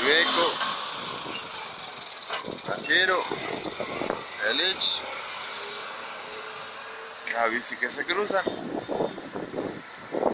Iveco, Ranchero, Elich, la bici que se cruzan.